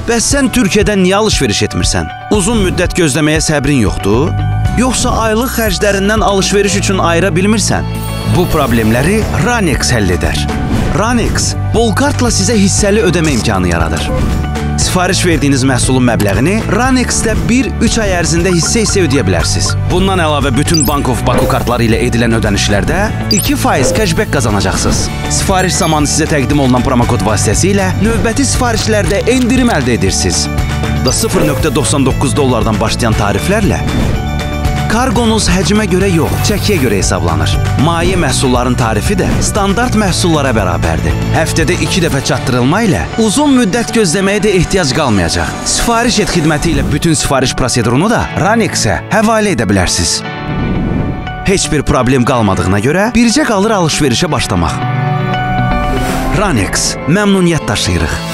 Bəs sən Türkiyədən niyə alış-veriş etmirsən? Uzun müddət gözləməyə səbrin yoxdur? Yoxsa aylıq xərclərindən alış-veriş üçün ayıra bilmirsən? Bu problemləri Ranex həll edər. Ranex, bol kartla sizə hissəli ödəmə imkanı yaradır. Sifariş verdiyiniz məhsulun məbləğini Ranexdə 1-3 ay ərzində hissə-hissə ödəyə bilərsiniz. Bundan əlavə bütün Bank of Baku kartları ilə edilən ödənişlərdə 2% cashback qazanacaqsınız. Sifariş zamanı sizə təqdim olunan promokod vasitəsilə növbəti sifarişlərdə endirim əldə edirsiniz. Da $0.99 başlayan tariflərlə kargonuz həcmə görə yox, çəkiyə görə hesablanır. Maye məhsulların tarifi də standart məhsullara bərabərdir. Həftədə 2 dəfə çatdırılma ilə uzun müddət gözləməyə də ehtiyac qalmayacaq. Sifariş et xidməti ilə bütün sifariş prosedurunu da Ranexə həvalə edə bilərsiniz. Heç bir problem qalmadığına görə bircə qalır alış-verişə başlamaq. Ranex, məmnuniyyət daşıyırıq.